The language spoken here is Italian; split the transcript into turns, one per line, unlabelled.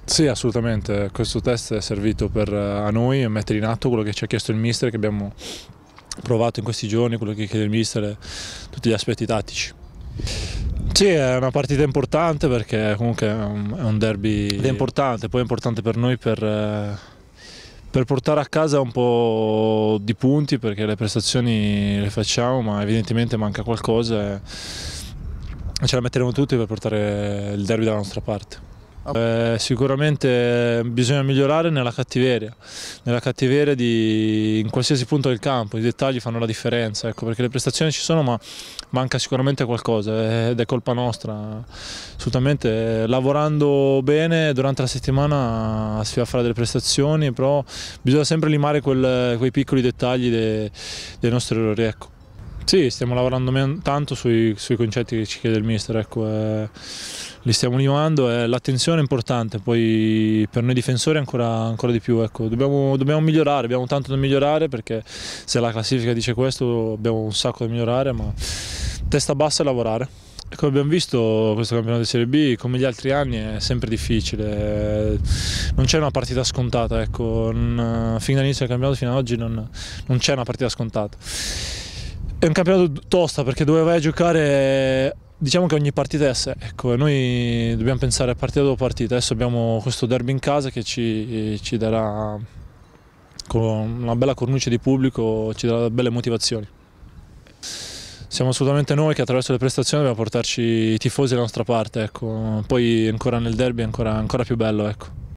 Sì, assolutamente, questo test è servito a noi a mettere in atto quello che ci ha chiesto il mister, che abbiamo provato in questi giorni, quello che chiede il mister, tutti gli aspetti tattici. Sì, è una partita importante perché comunque è un derby ed è importante, poi è importante per noi per portare a casa un po' di punti, perché le prestazioni le facciamo ma evidentemente manca qualcosa e ce la metteremo tutti per portare il derby dalla nostra parte. Sicuramente bisogna migliorare nella cattiveria in qualsiasi punto del campo, i dettagli fanno la differenza, ecco, perché le prestazioni ci sono ma manca sicuramente qualcosa ed è colpa nostra. Assolutamente, lavorando bene durante la settimana si va a fare delle prestazioni, però bisogna sempre limare quei piccoli dettagli dei nostri errori. Ecco. Sì, stiamo lavorando tanto sui concetti che ci chiede il mister, ecco, li stiamo limando e l'attenzione è importante, poi per noi difensori ancora di più, ecco. Dobbiamo migliorare, abbiamo tanto da migliorare perché se la classifica dice questo abbiamo un sacco da migliorare, ma testa bassa e lavorare. E come abbiamo visto questo campionato di Serie B, come gli altri anni, è sempre difficile, non c'è una partita scontata, ecco. Fin dall'inizio del campionato fino ad oggi non c'è una partita scontata. È un campionato tosta perché dove vai a giocare, diciamo che ogni partita è a sé, ecco, noi dobbiamo pensare partita dopo partita. Adesso abbiamo questo derby in casa che ci darà, con una bella cornice di pubblico, ci darà belle motivazioni. Siamo assolutamente noi che attraverso le prestazioni dobbiamo portarci i tifosi alla nostra parte, ecco. Poi ancora nel derby è ancora più bello, ecco.